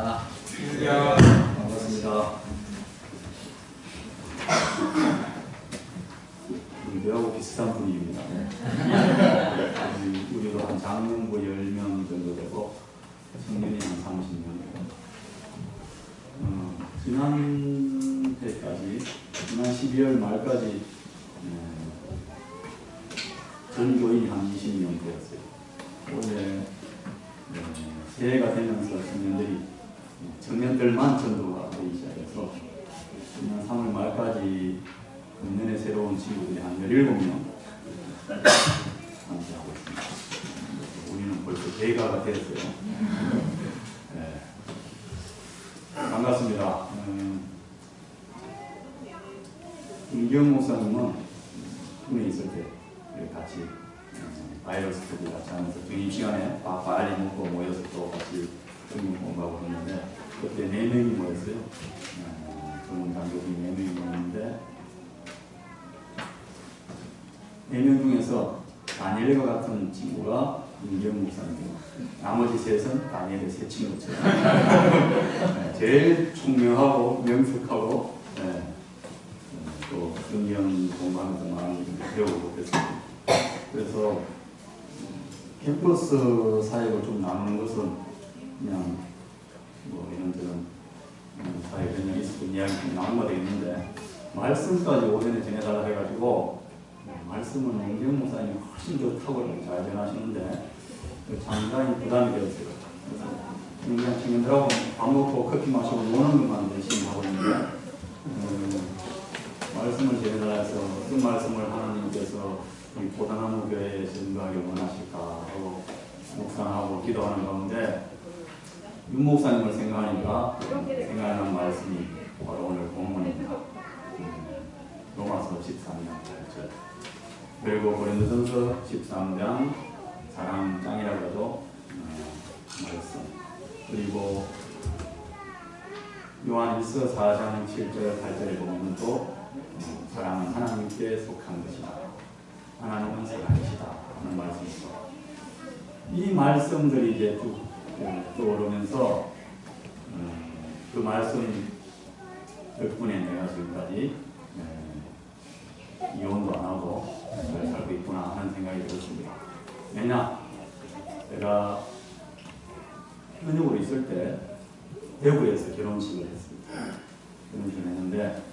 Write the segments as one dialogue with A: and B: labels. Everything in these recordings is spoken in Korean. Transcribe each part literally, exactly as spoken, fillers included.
A: 반갑습니다.
B: 안녕하세요. 반갑습니다. 우리하고 비슷한 분위기입니다. 우리도 한 장년부 열 명 정도 되고 청년이 한 삼십 명. 어, 지난 해까지, 지난 십이월 말까지 전 교인이 한 이십 명 되었어요. 올해 새해가 되면서 청년들이 청년들만 전도가 되기 시작해서 지난 삼월 말까지 금년에 새로운 친구들이 한 열일곱 명 참여하고 있습니다. 우리는 벌써 대가가 됐어요. 네. 반갑습니다. 음, 김기영 목사님은 군에 있을 때 같이 바이러스 스터디 같이 하면서 점심시간에 빨리 먹고 모여서 또 같이 성경 공부하고 했는데 그때 네 명이 모였어요. 전문 장교들이 네 명이 모였는데 네 명 중에서 다니엘과 같은 친구가 김기영 목사님이고 나머지 셋은 다니엘의 세 친구처럼 네, 제일 총명하고 명석하고 네, 또 성경 공부하면서 많이 배우고 그랬습니다. 그래서 캠퍼스 사역을 좀 나누는 것은 그냥 뭐 이런저런 사회 변형이 있었던 이야기 좀 나누는 게 있는데 말씀까지 오전에 전해달라 해가지고 말씀은 김기영 목사님이 훨씬 더 탁월하게 잘 전하시는데 상당히 부담이 되었어요. 그래서 그냥 친구들하고 밥 먹고 커피 마시고 노는 것만 열심히 하고 있는데 음, 말씀을 전해달라 해서 어떤 말씀을 하나님께서 이 보다나무 교회에 전도하기 원하실까 하고 묵상하고 기도하는 가운데 윤 목사님을 생각하니까 생각나는 말씀이 바로 오늘 본문입니다. 로마서 십삼 장 팔 절 그리고 고린도전서 십삼 장 사랑 장이라고 해도 어, 말씀 그리고 요한일서 사 장 칠 절 팔 절에 보면 또 어, 사랑은 하나님께 속한 것이다. 하나님은 사랑이시다 하는 말씀이죠. 이 말씀들이 이제 쭉 떠오르면서 음, 그 말씀 덕분에 내가 지금까지 에, 이혼도 안 하고 잘 살고 있구나 하는 생각이 들었습니다. 왜냐? 제가 현역으로 있을 때 대구에서 결혼식을 했습니다. 결혼식을 했는데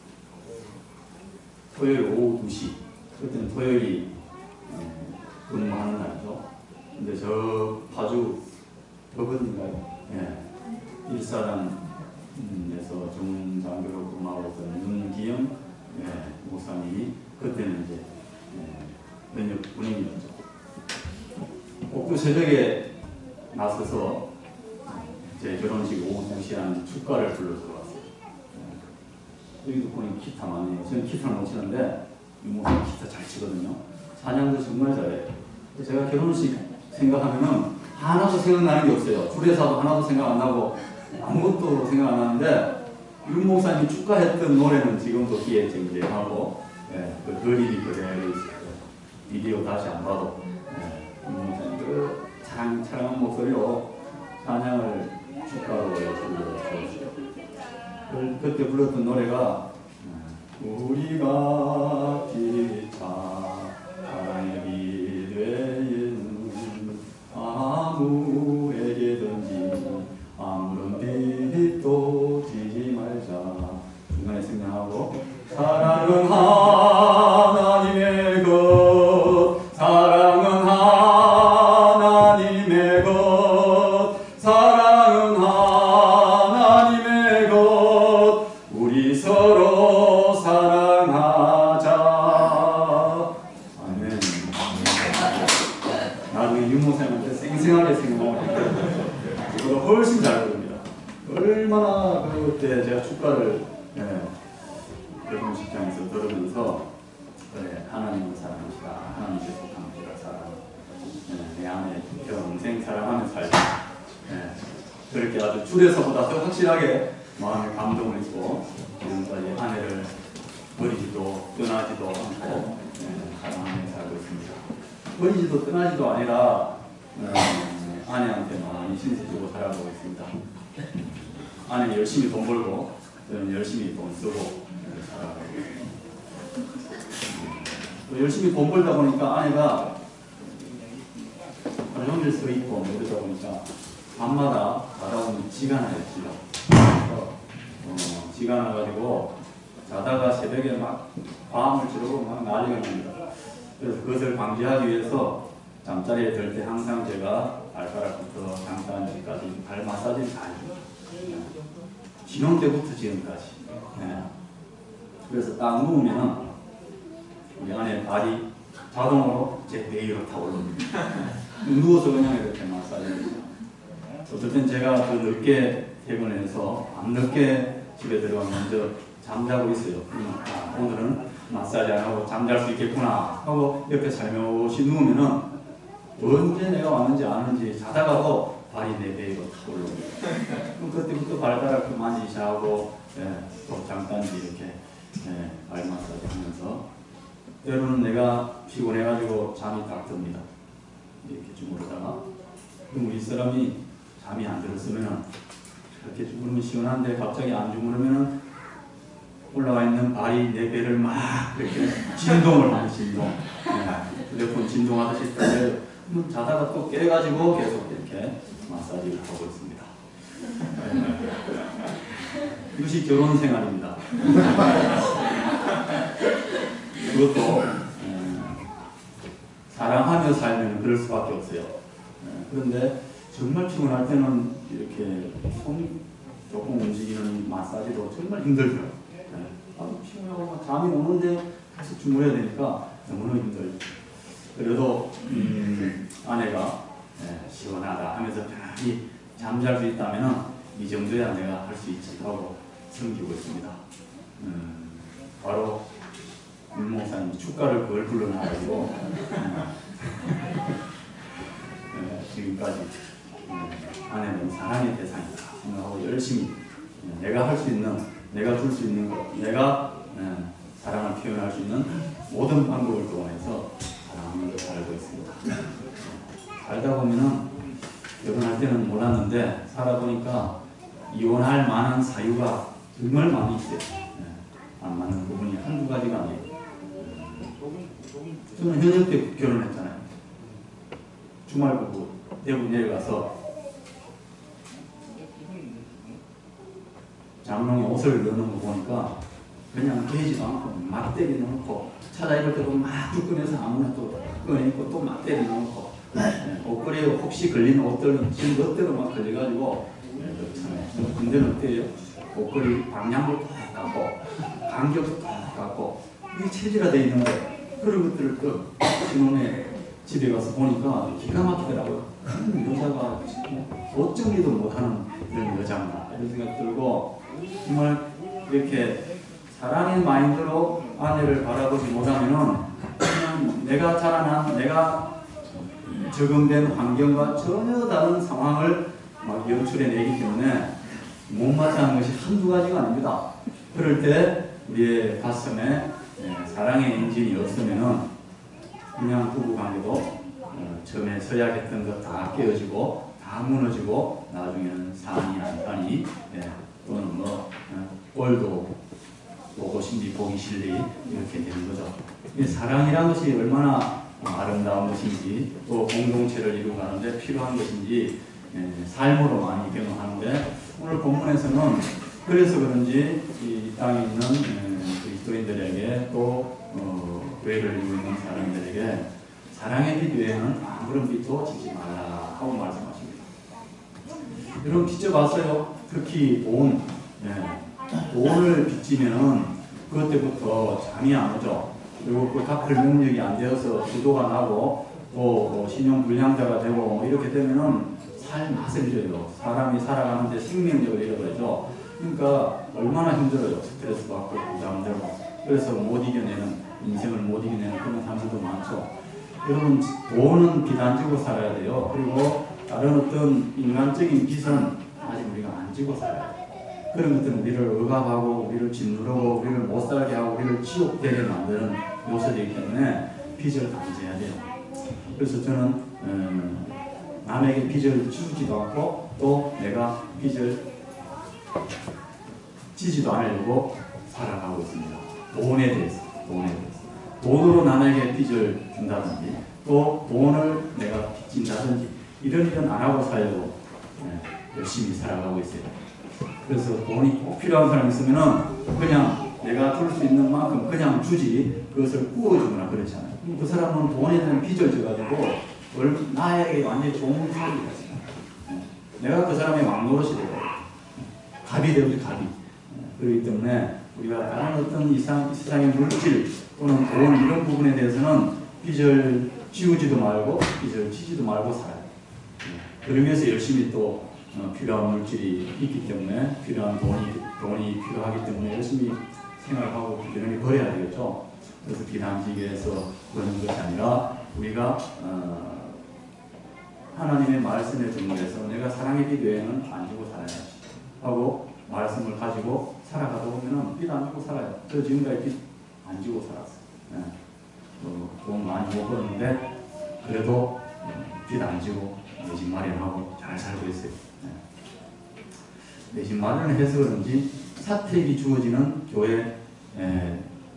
B: 토요일 오후 두 시 그때는 토요일이 음, 근무하는 날이죠. 근데 저 파주 법원인가요? 예. 일사단에서 정장교로 근무하고 있던 윤기영 예, 목사님이 그때는 이제 예, 면역 군인이었죠. 옥두 새벽에 나서서 제 결혼식 오후 두 시라는 축가를 불러 들어왔어요. 예. 여기도 보니 기타 많네요. 저는 기타를 못 치는데 이 목사님 기타 잘 치거든요. 찬양도 정말 잘해요. 제가 결혼식 생각하면은 하나도 생각나는 게 없어요. 주례사도 하나도 생각 안 나고 아무것도 생각 안 나는데 윤 목사님 축가했던 노래는 지금도 귀에 쟁쟁하고 예, 그 그림이 그대로 있어요. 비디오 다시 안 봐도 예, 윤 목사님 그 차랑차랑한 목소리로 찬양을 축가로 불러주었어요. 그때 불렀던 노래가 우리가 피차 사랑의 기대에는 아무에게든지 아무런 빛도 지지 말자 중간에 생략하고 사랑은 하나님의 것 사랑은 하나님의 것 사랑은 하나님의 것 우리 서로 사랑하자. 아멘. 나중에 윤 목사님한테 생생하게 생각하면 이거보다 훨씬 잘 부릅니다. 얼마나 그때 제가 축가를 예, 결혼식장에서 들으면서 그래, 하나님을 사랑하시다. 하나님께 속함시다. 사랑. 예, 내 안에 평생 사랑하며 살자. 예, 그렇게 아주 주례서보다 더 확실하게 마음에 감동을 있고 지금까지 아내를 버리지도 떠나지도 않고 예, 사랑하며 살고 있습니다. 버리지도 떠나지도 아니라 음, 아내한테 많이 신세지고 살아가고 있습니다. 아내 열심히 돈 벌고 저는 열심히 돈 쓰고 살아가고 또 열심히 돈 벌다 보니까 아내가 하루 종일 서 있고 뭐 이러다 보니까 밤마다 자다보면 지가 나요. 지가 어, 지가 나가지고 자다가 새벽에 막 밤을 지르고 막 난리가 납니다. 그래서 그것을 방지하기 위해서 잠자리에 들 때 항상 제가 발가락부터 장단지까지 발 마사지를 다 해줍니다. 신혼 때부터 지금까지. 네. 그래서 딱 누우면은 우리 아내 발이 자동으로 제 베이로 타 올라옵니다. 누워서 그냥 이렇게 마사지를. 어떨 땐 제가 더 늦게 퇴근해서 밤늦게 집에 들어가면 먼저 잠자고 있어요. 아, 오늘은 마사지 안 하고 잠잘 수 있겠구나 하고 옆에 살며시 누우면은 언제 내가 왔는지 아는지 자다가도 발이 내 배로 타 올라옵니다. 그럼 그때부터 발가락 만지시하고 예, 또 잠깐지 이렇게 예, 발 마사지 하면서 때로는 내가 피곤해가지고 잠이 딱 듭니다. 이렇게 주무르다가 그럼 우리 사람이 잠이 안 들었으면은 이렇게 주무르면 시원한데 갑자기 안 주무르면은 올라와 있는 발이 내 배를 막 이렇게 진동을 하는 진동. 네, 휴대폰 진동하듯이 떠요. 자다가 또 깨가지고 계속 이렇게 마사지를 하고 있습니다. 네. 이것이 결혼 생활입니다. 그것도 네, 사랑하며 살면 그럴 수밖에 없어요. 네, 그런데 정말 피곤할 때는 이렇게 손 조금 움직이는 마사지도 정말 힘들더라고요. 네. 아주 피곤하고 잠이 오는데 계속 주무려야 되니까 너무너무 힘들죠. 그래도 음, 아내가 네, 시원하다 하면서 편하게 잠잘 수 있다면 이 정도야 내가 할 수 있지 하고 섬기고 있습니다. 음, 바로 윤 목사님이 축가를 그걸 불러놔가지고 네, 지금까지 음, 아내는 사랑의 대상이다 생각하고 열심히 내가 할 수 있는, 내가 줄 수 있는 것, 내가 네, 사랑을 표현할 수 있는 모든 방법을 동원해서 사랑하면서 살고 있습니다. 살다 보면은 결혼할 때는 몰랐는데 살아보니까 이혼할 만한 사유가 정말 많이 있어요. 네, 안 맞는 부분이 한두 가지가 아니에요. 저는 현역 때 결혼했잖아요. 주말 부부 대구 내려가서 장롱에 옷을 넣는 거 보니까 그냥 깨지도 않고 막 때려 넣고 찾아 입을 때도 막 쭉 꺼내서 아무나 또 꺼내고 또 막 때려 넣고 네, 옷걸이에 혹시 걸린 옷들은 지금 멋대로 막 걸려가지고 네, 군대는 어때요? 옷걸이 방향도 똑같고 간격도 똑같고 이게 체질화되어 있는 거예요. 그런 것들을 또 신혼에 집에 가서 보니까 기가 막히더라고요. 음, 여자가 옷 정리도 못하는 이런 여자인가 이런 생각 들고 정말 이렇게 사랑의 마인드로 아내를 바라보지 못하면은 그냥 내가 자라난 내가 적응된 환경과 전혀 다른 상황을 막 연출해내기 때문에 못마땅한 것이 한두 가지가 아닙니다. 그럴 때 우리의 가슴에 사랑의 엔진이 없으면은 그냥 부부관계도 어, 처음에 서약했던 것 다 깨어지고 다 무너지고 나중에는 산이 안산이 예, 또는 뭐 어, 꼴도 보고 싶니 보기 싫니 이렇게 되는 거죠. 이 사랑이라는 것이 얼마나 아름다운 것인지 또 공동체를 이루가는데 필요한 것인지 예, 삶으로 많이 경험하는데 오늘 본문에서는 그래서 그런지 이 땅에 있는 예, 그리스도인들에게 또 어, 교회를 이루고 있는 사람들에게 사랑의 빛 외에는 아무런 빛도 지지 말라 하고 말씀하십니다. 여러분 비춰봤어요? 특히 돈, 예, 돈을 빚지면은 그것 때부터 잠이 안 오죠. 그리고 그 갚을 능력이 안 되어서 부도가 나고 또 신용 불량자가 되고 뭐 이렇게 되면은 살 맛을 잃어요. 사람이 살아가는데 생명력을 잃어버리죠. 그러니까 얼마나 힘들어요. 스트레스 받고 부담되고 그래서 못 이겨내는 인생을 못 이겨내는 그런 사람들도 많죠. 여러분 돈은 빚 안 지고 살아야 돼요. 그리고 다른 어떤 인간적인 빚은 아직 우리가 안 지고 살아야 돼요. 그런 것들은 우리를 억압하고 우리를 짓누르고 우리를 못 살게 하고 우리를 지옥되게 만드는 요소이기 때문에 빚을 감수해야 돼요. 그래서 저는 음, 남에게 빚을 지우지도 않고 또 내가 빚을 지지도 않으려고 살아가고 있습니다. 돈에 대해서, 돈에 대해서. 돈으로 남에게 빚을 준다든지, 또 돈을 내가 빚진다든지, 이런 일은 안 하고 살려고 네, 열심히 살아가고 있어요. 그래서 돈이 꼭 필요한 사람이 있으면은 그냥 내가 줄 수 있는 만큼 그냥 주지, 그것을 구워주거나 그렇지 않아요. 그 사람은 돈에 대한 빚을 져가지고 나에게 완전히 좋은 사람이 됐어요. 내가 그 사람의 왕노릇이 되고 갑이 되고 갑이. 그렇기 때문에 우리가 다른 어떤 이상, 세상의 물질 또는 돈 이런 부분에 대해서는 빚을 지우지도 말고 빚을 지지도 말고 살아요. 그러면서 열심히 또 필요한 물질이 있기 때문에 필요한 돈이, 돈이 필요하기 때문에 열심히 생활하고 부지런히 벌어야 되겠죠. 그래서 비난지게 해서 그러는 것이 아니라 우리가 어, 하나님의 말씀에 준비해서 내가 사랑의 빚 외에는 안 주고 살아야지 하고 말씀을 가지고 살아가다 보면 빚 안 주고 살아요. 저 지금까지 빚 안 주고 살았어요. 네. 어, 돈 많이 못 벌었는데 그래도 빚 안 지고 내 집 마련하고 잘 살고 있어요. 네. 내 집 마련을 해서 그런지 사택이 주어지는 교회 에,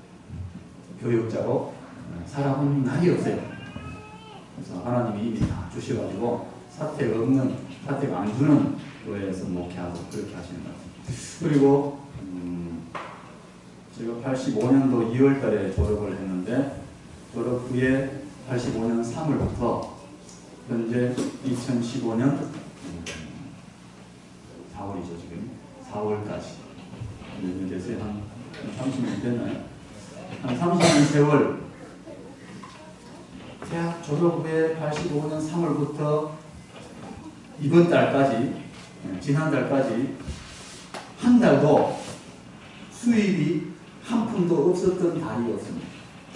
B: 교육자로 살아본 날이 없어요. 그래서 하나님이 이미 다 주셔가지고 사택 없는, 사택 안 주는 교회에서 목회하고 그렇게 하시는 것 같아요. 그리고 음, 제가 팔십오 년도 이월 달에 졸업을 했는데 졸업 후에 팔십오 년 삼월부터 현재 이천십오 년 음, 사월이죠 지금 사월까지 몇 년 됐어요? 한 삼십 년 됐나요? 한 삼십 년 세월 대학 졸업 후에 팔십오 년 삼월부터 이번 달까지 지난 달까지 한 달도 수입이 한 푼도 없었던 달이 없습니다.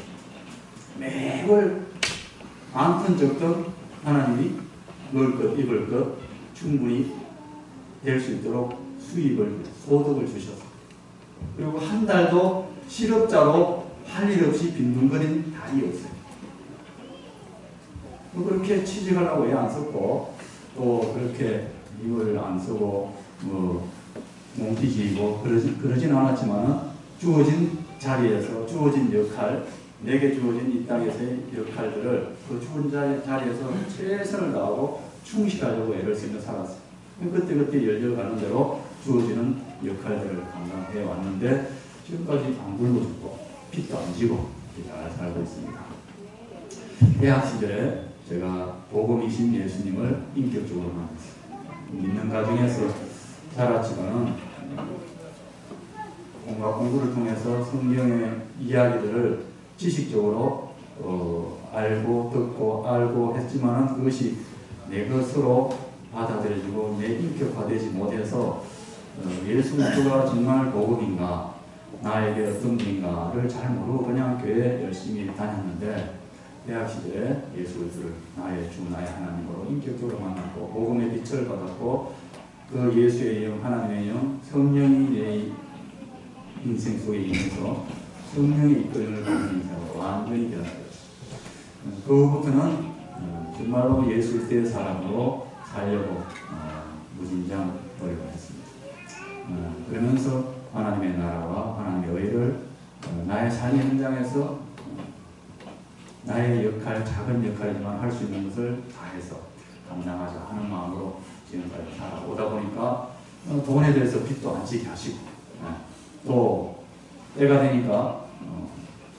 B: 매월 많든 적든 하나님이 먹을 것 입을 것 충분히 될 수 있도록 수입을 소득을 주셨습니다. 그리고 한 달도 실업자로 할 일 없이 빈둥거린 달이 없어요. 뭐 그렇게 취직하려고 애 안 썼고 또 그렇게 이걸 안 쓰고 뭐 몸띠지고 그러지, 그러진 않았지만 주어진 자리에서 주어진 역할 내게 주어진 이 땅에서의 역할들을 그 주어진 자리에서 최선을 다하고 충실하려고 애를 쓰며 살았어요. 그때그때 열려가는 대로 주어지는 역할들을 감당해 왔는데 지금까지 안 굶어 죽고 빚도 안 지고 잘 살고 있습니다. 대학 시절에 제가 복음이신 예수님을 인격적으로 만났어요. 믿는 가정에서 자랐지만 공과 공부를 통해서 성경의 이야기들을 지식적으로 어, 알고 듣고 알고 했지만 그것이 내 것으로 받아들여지고 내 인격화되지 못해서 어, 예수 그리스도가 정말 복음인가 나에게 어떤 분인가를 잘 모르고 그냥 교회 열심히 다녔는데 대학 시절에 예수 그리스도를 나의 주 나의 하나님으로 인격적으로 만났고 복음의 빛을 받았고 그 예수의 영 하나님의 영 성령이 내 인생 속에 있면서 성령의 이끌림을 받는 인생으로 완전히 변화되었습니다. 그 후부터는 정말로 예수 그리스도의 사람으로 살려고 어, 무진장 노력을 했습니다. 어, 그러면서 하나님의 나라와 하나님의 의를 어, 나의 삶의 현장에서 어, 나의 역할, 작은 역할이지만 할 수 있는 것을 다해서 감당하자 하는 마음으로 지금까지 살아오다 보니까 어, 돈에 대해서 빚도 안 지게 하시고 어, 또 때가 되니까 어,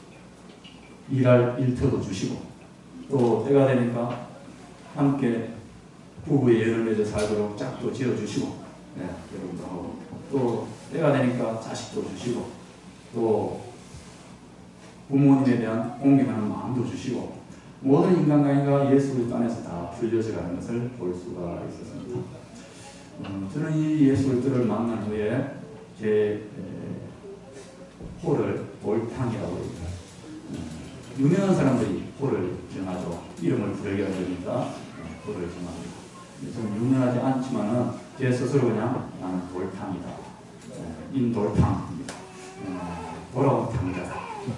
B: 일할 일터도 주시고 또 때가 되니까 함께 부부의 예를 맺어 살도록 짝도 지어주시고 네, 여러분도 하고 또 때가 되니까 자식도 주시고 또 부모님에 대한 공경하는 마음도 주시고 모든 인간관계가 예수 그리스도 안에서 다 풀려져 가는 것을 볼 수가 있었습니다. 음, 저는 이 예수 그리스도를 만난 후에 제 에, 호를 돌탕이라고 합니다. 음, 유명한 사람들이 호를 정하죠. 이름을 부르게 하니까 호를 정합니다. 저는 유명하지 않지만은 제 스스로 그냥 나는 돌탕이다. 인돌탕입니다. 돌아온 탕자다.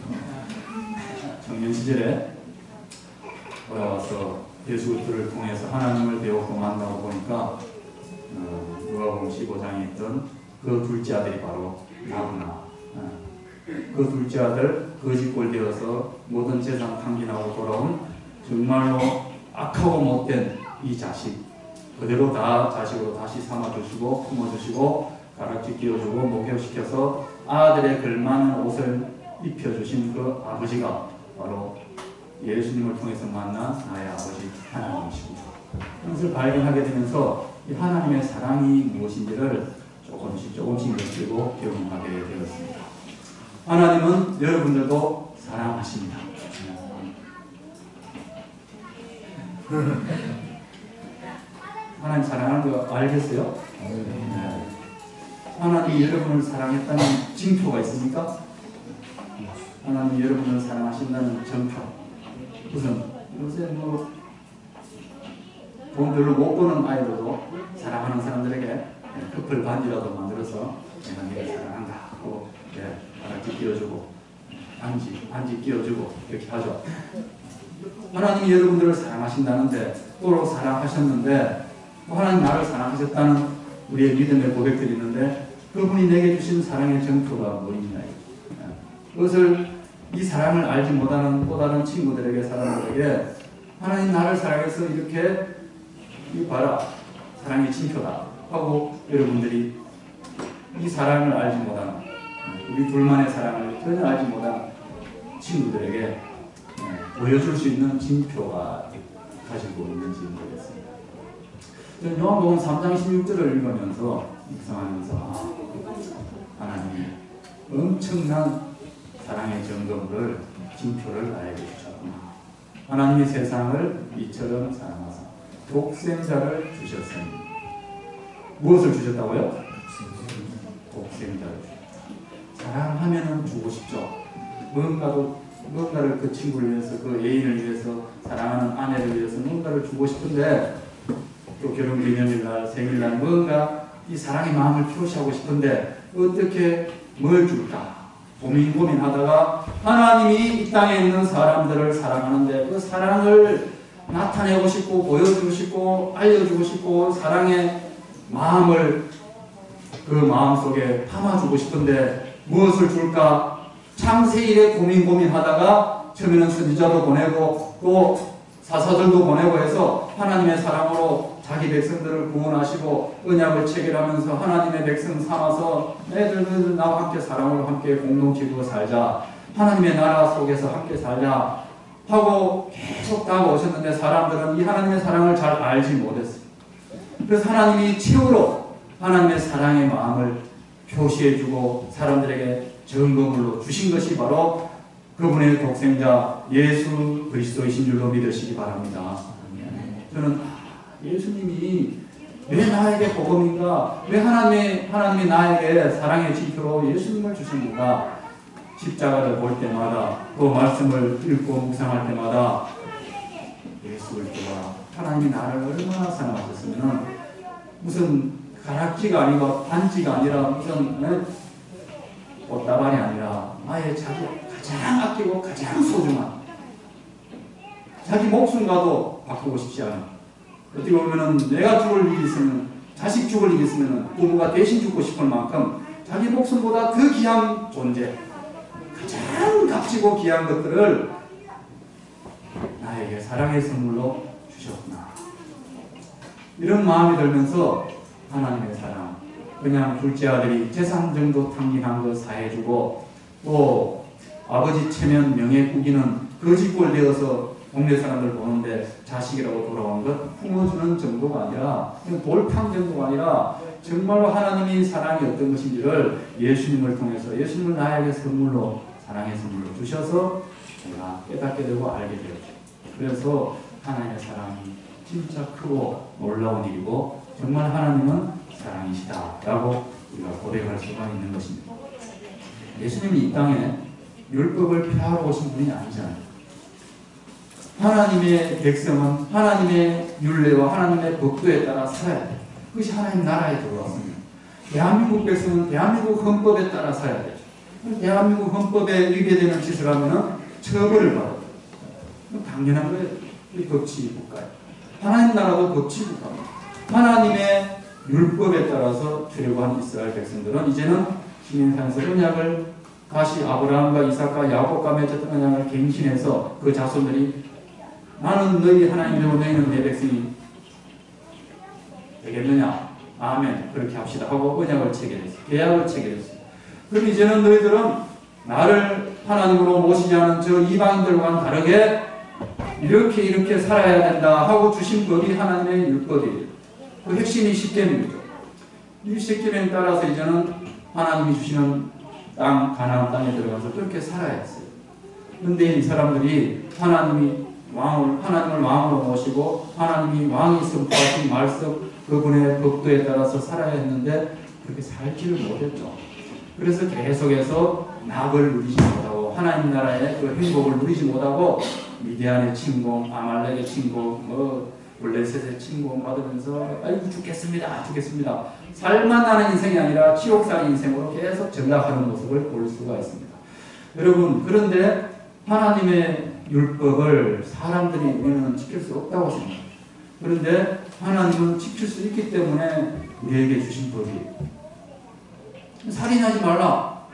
B: 청년 시절에 돌아와서 예수 그리스도를 통해서 하나님을 배우고 만나고 보니까 어, 누가복음 십오 장에 있던 그 둘째 아들이 바로 나구나. 그 둘째 아들 거짓골 되어서 모든 재산 탕진하고 돌아온 정말로 악하고 못된 이 자식 그대로 다 자식으로 다시 삼아주시고 품어주시고 가락지 끼워주고 목욕시켜서 아들의 걸맞는 옷을 입혀주신 그 아버지가 바로 예수님을 통해서 만난 나의 아버지 하나님이십니다. 그것을 발견하게 되면서 이 하나님의 사랑이 무엇인지를 조금씩 조금씩 느끼고 경험하게 되었습니다. 하나님은 여러분들도 사랑하십니다. 하나님 사랑하는 거 알겠어요? 네. 하나님이 여러분을 사랑했다는 징표가 있습니까? 하나님이 여러분을 사랑하신다는 증표. 우선 요새 뭐 돈 별로 못 버는 아이들도 사랑하는 사람들에게 커플 반지라도 만들어서 내가 네가 사랑한다 하고 반지 끼워주고 반지, 반지 끼워주고 이렇게 하죠. 하나님이 여러분들을 사랑하신다는데 또 사랑하셨는데 또 하나님 나를 사랑하셨다는 우리의 믿음의 고백들이 있는데 그분이 내게 주신 사랑의 증표가 뭐냐. 그것을 이 사랑을 알지 못하는 또 다른 친구들에게 사람들에게 하나님 나를 사랑해서 이렇게 이 봐라 사랑의 징표다 하고 여러분들이 이 사랑을 알지 못하는 우리 둘만의 사랑을 전혀 알지 못하는 친구들에게 보여줄 수 있는 징표가 가지고 있는지 모르겠습니다. 저는 요한복음 삼 장 십육 절을 읽으면서 묵상하면서 아, 하나님이 엄청난 사랑의 점검을 징표를 나에게 주셨구나. 하나님이 세상을 이처럼 사랑하사 독생자를 주셨으니 무엇을 주셨다고요? 독생자를 주셨다. 사랑하면은 주고 싶죠. 뭔가도 뭔가를 그 친구를 위해서 그 애인을 위해서 사랑하는 아내를 위해서 뭔가를 주고 싶은데 또 결혼기념일날 생일날 뭔가 이 사랑의 마음을 표시하고 싶은데 어떻게 뭘 줄까 고민 고민하다가 하나님이 이 땅에 있는 사람들을 사랑하는데 그 사랑을 나타내고 싶고 보여주고 싶고 알려주고 싶고 사랑의 마음을 그 마음속에 담아주고 싶은데 무엇을 줄까 창세일에 고민 고민하다가 처음에는 선지자도 보내고 또 사사들도 보내고 해서 하나님의 사랑으로 자기 백성들을 구원하시고 언약을 체결하면서 하나님의 백성 삼아서 애들은 나와 함께 사랑으로 함께 공동체 두어 살자 하나님의 나라 속에서 함께 살자 하고 계속 다가오셨는데 사람들은 이 하나님의 사랑을 잘 알지 못했어요. 그래서 하나님이 최후로 하나님의 사랑의 마음을 표시해주고 사람들에게 증거물로 주신 것이 바로 그분의 독생자 예수 그리스도이신 줄로 믿으시기 바랍니다. 저는 예수님이 왜 나에게 복음인가? 왜 하나님의, 하나님이 나에게 사랑의 징표로 예수님을 주십니까? 십자가를 볼 때마다 그 말씀을 읽고 묵상할 때마다 예수를 보아 하나님이 나를 얼마나 사랑하셨으면 무슨 가락지가 아니고 반지가 아니라 무슨 꽃다발이 아니라 아예 자기 가장 아끼고 가장 소중한 자기 목숨과도 바꾸고 싶지 않은 어떻게 보면은 내가 죽을 일이 있으면 자식 죽을 일이 있으면 부모가 대신 죽고 싶을 만큼 자기 목숨보다 더 귀한 존재 가장 값지고 귀한 것들을 나에게 사랑의 선물로 주셨구나. 이런 마음이 들면서 하나님의 사랑 그냥 둘째 아들이 재산 정도 탕진한 거 사해주고 또 아버지 체면 명예 꾸기는 거짓골 되어서 동네 사람들 보는데 자식이라고 돌아온 것 품어주는 정도가 아니라 돌탕 정도가 아니라 정말로 하나님이 사랑이 어떤 것인지를 예수님을 통해서 예수님을 나에게 선물로 사랑의 선물로 주셔서 제가 깨닫게 되고 알게 되었죠. 그래서 하나님의 사랑이 진짜 크고 놀라운 일이고 정말 하나님은 사랑이시다 라고 우리가 고백할 수가 있는 것입니다. 예수님이 이 땅에 율법을 폐하러 오신 분이 아니잖아요. 하나님의 백성은 하나님의 율례와 하나님의 법도에 따라 살아야 돼요. 그것이 하나님 나라에 들어왔습니다. 대한민국 백성은 대한민국 헌법에 따라 살아야 되죠. 대한민국 헌법에 위배되는 짓을 하면 처벌을 받아요. 당연한 거예요. 이 법치 국가예요. 하나님 나라도 법치 국가입니다. 하나님의 율법에 따라서 주려고 한 이스라엘 백성들은 이제는 시내산에서 언약을 다시 아브라함과 이삭과 야곱과 맺었던 언약을 갱신해서 그 자손들이 나는 너희 하나님이고 너희는 내 백성이 되겠느냐? 아멘. 그렇게 합시다 하고 언약을 체결했어요. 계약을 체결했어요. 그럼 이제는 너희들은 나를 하나님으로 모시지 않은 저 이방인들과는 다르게 이렇게 이렇게 살아야 된다 하고 주신 법이 하나님의 율법이에요. 그 핵심이 십계명이죠. 이 십계명에 따라서 이제는 하나님이 주시는 땅, 가나안 땅에 들어가서 그렇게 살아야 했어요. 그런데 이 사람들이 하나님이 왕을, 하나님을 왕으로 모시고 하나님이 왕이 선포하신 말씀, 그분의 법도에 따라서 살아야 했는데 그렇게 살지를 못했죠. 그래서 계속해서 낙을 누리지 못하고 하나님 나라의 그 행복을 누리지 못하고 미디안의 침공, 아말렉의 침공, 뭐 블레셋의 침공 받으면서 아이고 죽겠습니다, 죽겠습니다. 살만 나는 인생이 아니라 지옥살 인생으로 계속 전락하는 모습을 볼 수가 있습니다. 여러분, 그런데 하나님의 율법을 사람들이 우리는 지킬 수 없다고 생각합니다. 그런데 하나님은 지킬 수 있기 때문에 우리에게 주신 법이에요. 살인하지 말라.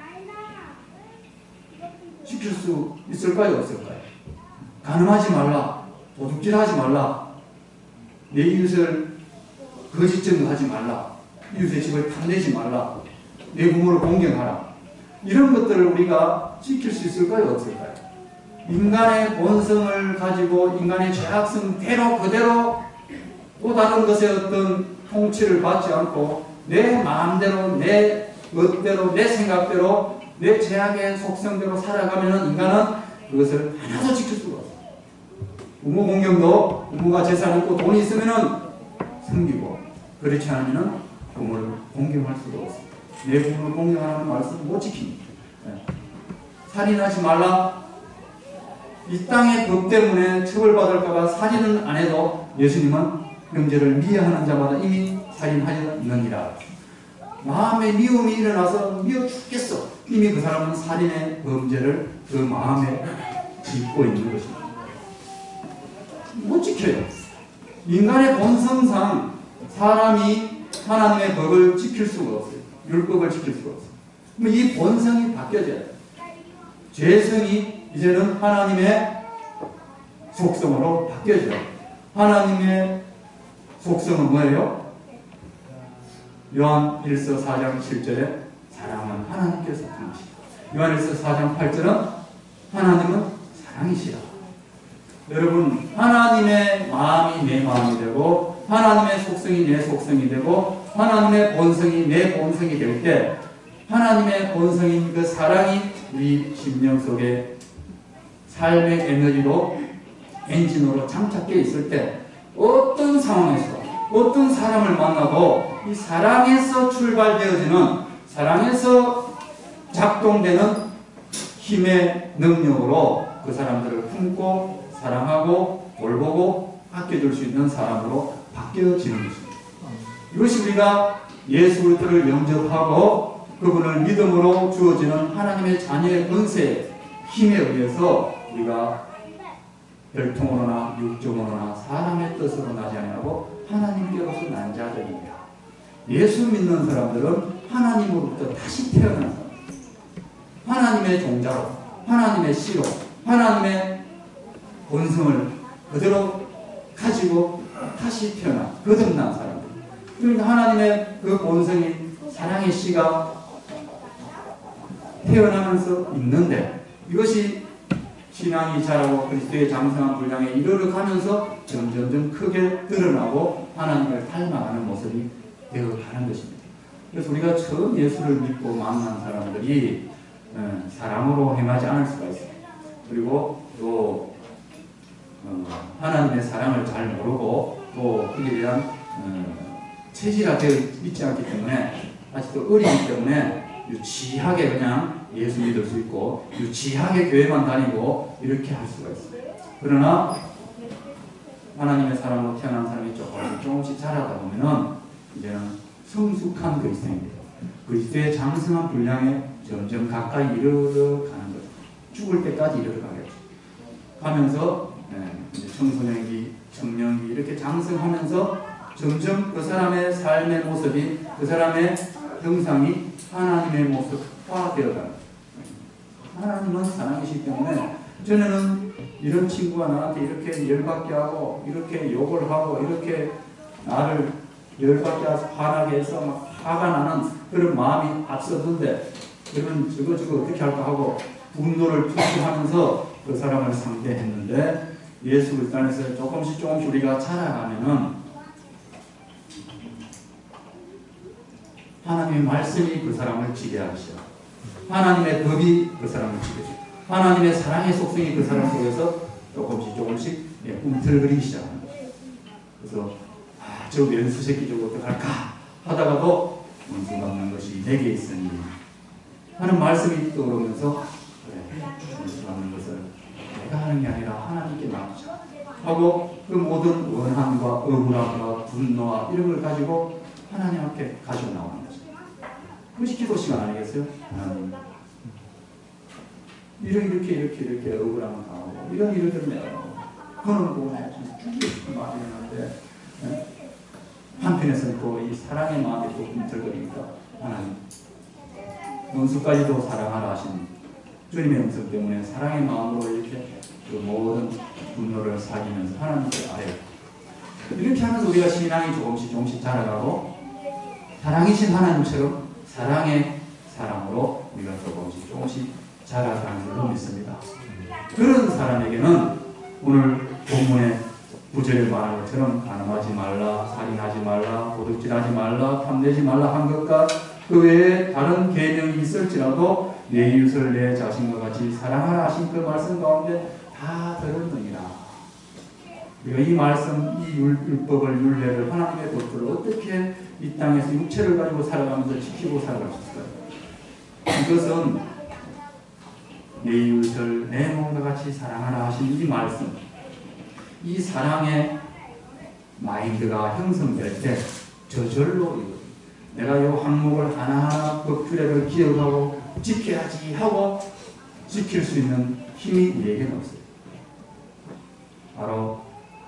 B: 지킬 수 있을까요? 없을까요? 간음하지 말라. 도둑질하지 말라. 내 이웃을 거짓 증거하지 말라. 이웃의 집을 탐내지 말라. 내 부모를 공경하라. 이런 것들을 우리가 지킬 수 있을까요? 없을까요? 인간의 본성을 가지고 인간의 죄악성대로 그대로 또 다른 것의 어떤 통치를 받지 않고 내 마음대로 내 멋대로 내 생각대로 내 죄악의 속성대로 살아가면 인간은 그것을 하나도 지킬 수가 없어요. 부모 공경도 부모가 재산 있고 돈이 있으면 섬기고 그렇지 않으면 부모를 공경할 수가 없어요. 내 부모를 공경하는 말씀을 못 지킵니다. 네. 살인하지 말라. 이 땅의 법 때문에 처벌받을까봐 살인은 안 해도 예수님은 형제를 미워하는 자마다 이미 살인하였느니라. 마음에 미움이 일어나서 미워 죽겠어. 이미 그 사람은 살인의 범죄를 그 마음에 짓고 있는 것입니다. 못 지켜요. 인간의 본성상 사람이 하나님의 법을 지킬 수가 없어요. 율법을 지킬 수가 없어요. 그럼 이 본성이 바뀌어져야 돼요. 죄성이 이제는 하나님의 속성으로 바뀌어져요. 하나님의 속성은 뭐예요? 요한 일서 사 장 칠 절에 사랑은 하나님께서 속하시다. 요한 일서 사 장 팔 절은 하나님은 사랑이시다. 여러분, 하나님의 마음이 내 마음이 되고 하나님의 속성이 내 속성이 되고 하나님의 본성이 내 본성이 될 때 하나님의 본성인 그 사랑이 우리 심령 속에 삶의 에너지로 엔진으로 장착되어 있을 때 어떤 상황에서 어떤 사람을 만나도 이 사랑에서 출발되어지는 사랑에서 작동되는 힘의 능력으로 그 사람들을 품고 사랑하고 돌보고 아껴줄 수 있는 사람으로 바뀌어지는 것입니다. 이것이 우리가 예수 그리스도를 영접하고 그분을 믿음으로 주어지는 하나님의 자녀의 권세의 힘에 의해서 우리가 혈통으로나 육종으로나 사람의 뜻으로 나지 아니하고 하나님께로서 난 자들입니다. 예수 믿는 사람들은 하나님으로부터 다시 태어난 사람, 하나님의 종자로, 하나님의 씨로, 하나님의 본성을 그대로 가지고 다시 태어난, 거듭난 사람들. 그러니까 하나님의 그 본성이 사랑의 씨가 태어나면서 있는데 이것이 신앙이 자라고 그리스도의 장성한 분량에 이르러가면서 점점점 크게 드러나고 하나님을 닮아가는 모습이 되어가는 것입니다. 그래서 우리가 처음 예수를 믿고 만난 사람들이 사랑으로 행하지 않을 수가 있습니다. 그리고 또 하나님의 사랑을 잘 모르고 또 그에 대한 체질화되어 있지 않기 때문에 아직도 어리기 때문에 유치하게 그냥 예수 믿을 수 있고 유치하게 교회만 다니고 이렇게 할 수가 있어요. 그러나 하나님의 사랑으로 태어난 사람이 조금 조금씩 자라다 보면은 이제는 성숙한 그리스도인이 돼요. 그리스도의 장성한 분량에 점점 가까이 이르러가는 거죠. 죽을 때까지 이르러가겠죠. 가면서 네, 이제 청소년기, 청년기 이렇게 장성하면서 점점 그 사람의 삶의 모습이, 그 사람의 형상이 하나님의 모습화 되어가는. 하나님은 사랑이시기 때문에 전에는 이런 친구가 나한테 이렇게 열받게 하고 이렇게 욕을 하고 이렇게 나를 열받게 해서 화나게 해서 막 화가 나는 그런 마음이 앞서던데, 그러면 저거 저거 어떻게 할까 하고 분노를 투시하면서 그 사람을 상대했는데, 예수 그리스도 안에서 조금씩 조금씩 우리가 자라가면은 하나님의 말씀이 그 사람을 지배하시오. 하나님의 법이 그 사람을 지배하시오. 하나님의 사랑의 속성이 그 사람 속에서 조금씩 조금씩 꿈틀거리기 시작합니다. 그래서 아, 저 왼수 새끼 저거 어떡할까 하다가도 원수 갚는 것이 내게 있으니 하는 말씀이 떠오르면서, 그래, 원수 갚는 것을 내가 하는 게 아니라 하나님께 맡기자 하고 그 모든 원한과 억울함과 분노와 이런 걸 가지고 하나님 앞에 가지고 나오는 거죠. 그것이 기도 시간 아니겠어요? 하나님, 이렇게 이렇게 이렇게 이렇게 억울함을 당하고 이런 일을 내가 그거는 보고 내가 죽이고 싶은 마음이 있는데, 네? 한편에서는 또 이 사랑의 마음이 또 꿈틀거리니까 하나님, 원수까지도 사랑하라 하신 주님의 음성 때문에 사랑의 마음으로 이렇게 그 모든 분노를 사귀면서 하나님께 아뢰고, 이렇게 하면서 우리가 신앙이 조금씩 조금씩 자라가고 사랑이신 하나님처럼 사랑의 사랑으로 우리가 조금씩 조금씩 자라가는 걸로 믿습니다. 그런 사람에게는 오늘 본문의 구절에 말한 것처럼 간음하지 말라, 살인하지 말라, 도둑질하지 말라, 탐내지 말라 한 것과 그 외에 다른 계명이 있을지라도 내 이웃을 내 자신과 같이 사랑하라 하신 그 말씀 가운데 다 들었느니라. 우리가 이 말씀, 이 율법을, 율례를, 하나님의 법들을 어떻게 이 땅에서 육체를 가지고 살아가면서 지키고 살아갈 수 있을까요? 이것은 내 이웃을 내 몸과 같이 사랑하라 하신 이 말씀, 이 사랑의 마인드가 형성될 때 저절로 내가 이 항목을 하나하나 법규례를 기억하고 지켜야지 하고 지킬 수 있는 힘이 우리에게는 없어요. 바로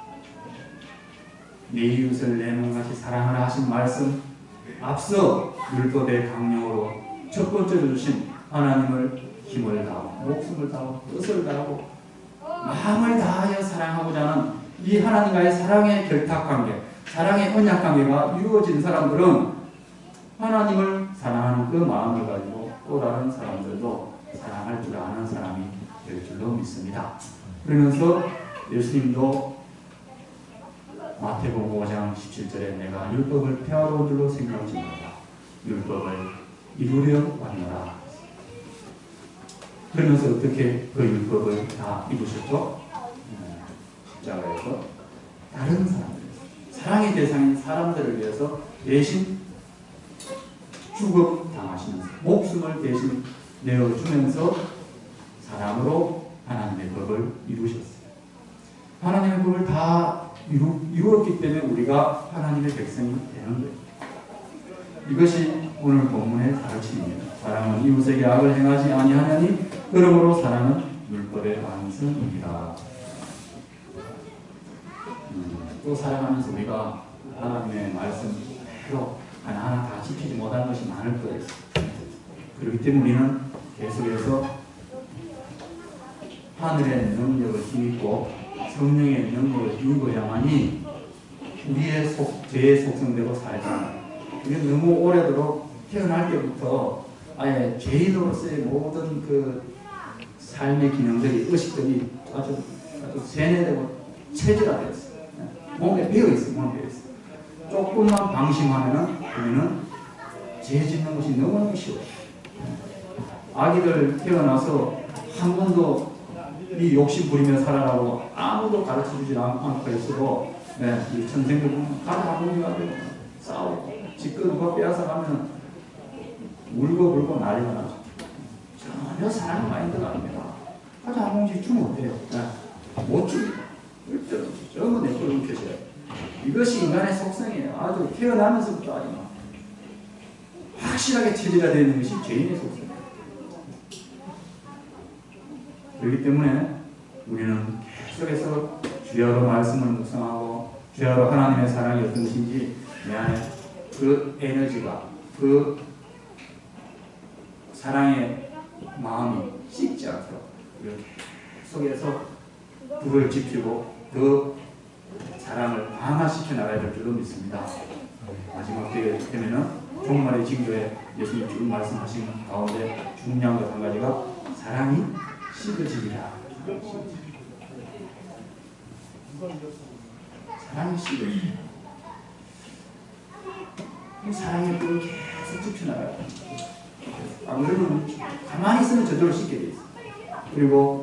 B: 내 이웃을 내 몸같이 사랑하라 하신 말씀, 앞서 율법의 강령으로 첫 번째로 주신 하나님을 힘을 다하고 목숨을 다하고 뜻을 다하고 마음을 다하여 사랑하고자 하는 이 하나님과의 사랑의 결탁관계, 사랑의 언약관계가 이루어진 사람들은 하나님을 사랑하는 그 마음을 가지고 또 다른 사람들도 사랑할 줄 아는 사람이 될 줄로 믿습니다. 그러면서 예수님도 마태복음 오 장 십칠 절에 내가 율법을 폐하러 온 줄로 생각하지 말라. 율법을 이루려 왔노라. 그러면서 어떻게 그 율법을 다 이루셨죠? 십자가에서 다른 사람들, 사랑의 대상인 사람들을 위해서 대신 죽음 당하시면서 목숨을 대신 내어주면서 사람으로 하나님의 법을 이루셨어요. 하나님의 법을 다 이루, 이루었기 때문에 우리가 하나님의 백성이 되는 거예요. 이것이 오늘 본문의 가르침입니다. 사랑은 이웃에게 악을 행하지 아니하냐니 그러므로 사랑은 율법의 완성입니다. 음, 또 살아가면서 우리가 하나님의 말씀대로 하나하나 다 지키지 못한 것이 많을 거예요. 그렇기 때문에 우리는 계속해서 하늘의 능력을 힘입고 성령의 능력을 힘입어야만이 우리의 속, 죄의 속성대로 살잖아요. 우리는 너무 오래도록 태어날 때부터 아예 죄인으로서의 모든 그 삶의 기능들이, 의식들이 아주, 아주 세뇌되고 체질화되었어요. 몸에 배어있어요. 몸에 배어있어요. 조금만 방심하면은 우리는 죄 짓는 것이 너무너무 쉬워요. 아기들 태어나서 한 번도 이 욕심 부리며 살아라고 아무도 가르쳐 주지 않고 있어도, 네, 이 천생들 보면 가자 아버지가 되고 싸우고 집거 누가 빼앗아 가면 울고 불고 난리가 나죠. 전혀 사랑 마인드가 아닙니다. 가자 아버지 주면 어때요? 네. 못 줍니다. 절대로 전부 내 걸로 움켜져요. 이것이 인간의 속성이에요. 아주 태어나면서부터 아주 확실하게 체질화 되어 있는 것이 죄인의 속성이에요. 그렇기 때문에 우리는 계속해서 주여로 말씀을 묵상하고 대화로 하나님의 사랑이 어떤 것인지 내 안에 그 에너지가, 그 사랑의 마음이 식지 않도록 이렇게 속에서 불을 지피고 더 사랑을 강화시켜 나가야 될 줄로 믿습니다. 마지막 때에 되면은 종말의 징조에 예수님 쭉 말씀하신 가운데 중요한 것 한 가지가 사랑이 식어지리라. 사랑이 식어지리라. 사랑의 불을 계속 지펴나가야 돼. 안 그러면 가만히 있으면 저절로 식게 돼 있어. 그리고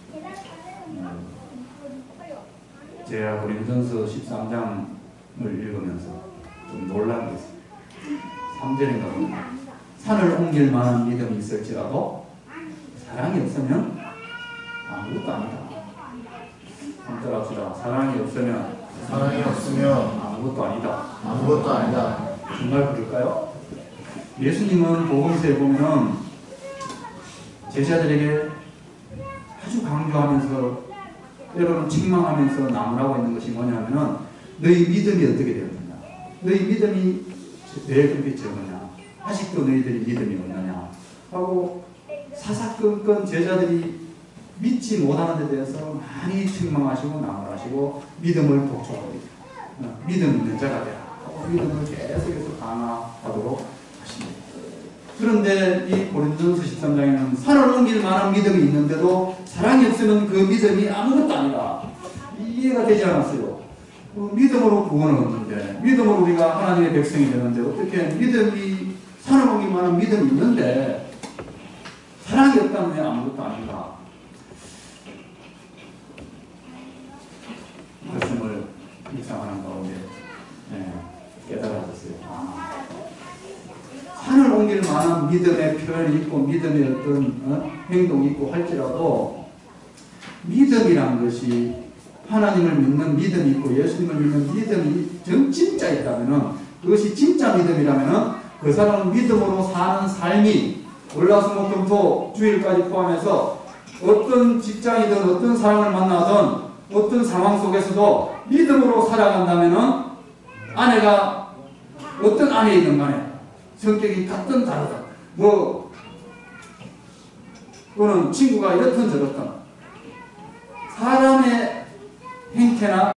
B: 제가 고린도전서 십삼 장을 읽으면서 좀 놀란 게 있어요. 삼 절인가 보면 산을 옮길 만한 믿음이 있을지라도 사랑이 없으면 아무것도 아니다. 한번 합시다. 사랑이 없으면
A: 사랑이 없으면
B: 아무것도 아니다.
A: 아무것도 아니다.
B: 정말 그럴까요? 예수님은 복음서에 보면은 제자들에게 아주 강조하면서 때로는 책망하면서 나무라고 있는 것이 뭐냐면은 너희 믿음이 어떻게 되었느냐, 너희 믿음이 왜 그렇게 적으냐, 아직도 너희들이 믿음이 없느냐 하고 사사건건 제자들이 믿지 못하는 데 대해서 많이 책망하시고 나무라시고 믿음을 독촉하고 있다. 믿음 있는 자가 되라. 믿음을 계속해서 강화하도록 하십니다. 그런데 이 고린도전서 십삼 장에는 산을 옮길 만한 믿음이 있는데도 사랑이 없으면 그 믿음이 아무것도 아니다. 이해가 되지 않았어요. 그 믿음으로 구원을 얻는데, 믿음으로 우리가 하나님의 백성이 되는데 어떻게 믿음이, 산을 옮길 만한 믿음이 있는데 사랑이 없다면 왜 아무것도 아닌가. 말씀을 묵상하는 가운데 네, 깨달아졌어요. 아, 산을 옮길 만한 믿음의 표현이 있고 믿음의 어떤 어? 행동이 있고 할지라도 믿음이란 것이 하나님을 믿는 믿음이 있고 예수님을 믿는 믿음이 정 진짜 있다면은, 그것이 진짜 믿음이라면은 그 사람은 믿음으로 사는 삶이 월화수목금토 주일까지 포함해서 어떤 직장이든 어떤 사람을 만나든 어떤 상황 속에서도 믿음으로 살아간다면은 아내가 어떤 아내이든 간에 성격이 같든 다르든 뭐 또는 친구가 이렇든 저렇든 사람의 행태나